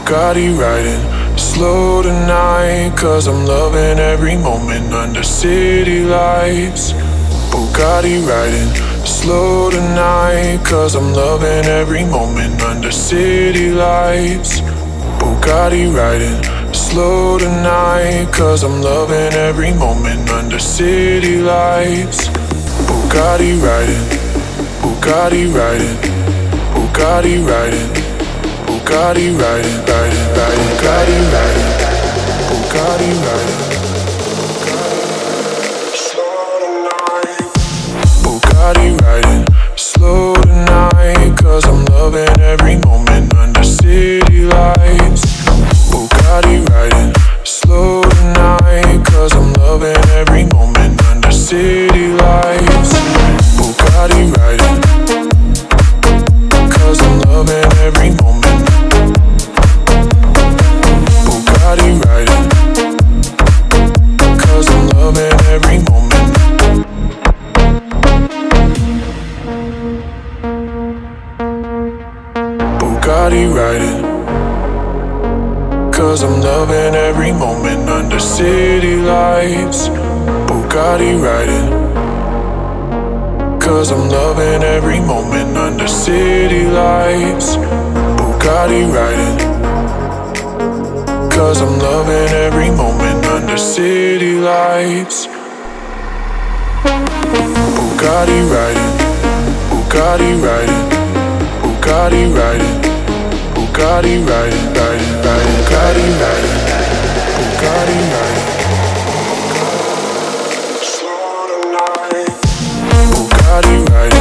Bugatti riding slow tonight, cause I'm loving every moment under city lights. Bugatti riding slow tonight, cause I'm loving every moment under city lights. Bugatti riding slow tonight, cause I'm loving every moment under city lights. Bugatti riding, Bugatti riding, Bugatti riding, Bugatti riding, riding, riding, Bugatti riding, Bugatti riding. Bugatti riding slow tonight, cause I'm loving every moment under city lights. Bugatti riding slow tonight, cause I'm loving every moment under city lights. Bugatti riding, cause I'm loving every moment. Bugatti riding, cause I'm loving every moment. Bugatti riding, cause I'm loving every moment under city lights. Bugatti riding, cause I'm loving every moment under city lights. Bugatti riding, cause I'm loving every moment under city lights. Bugatti riding, Bugatti riding, Bugatti riding, Bugatti riding, riding, riding, Bugatti riding, Bugatti riding. Slow tonight. Bugatti riding.